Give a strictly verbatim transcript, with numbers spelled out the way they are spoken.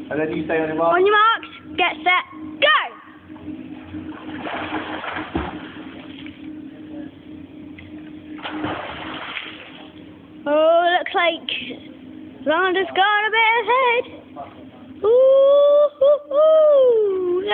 And then you say on your mark. On your marks, get set, go! Oh, looks like Ronda's got a bit ahead. Ooh, ooh, ooh.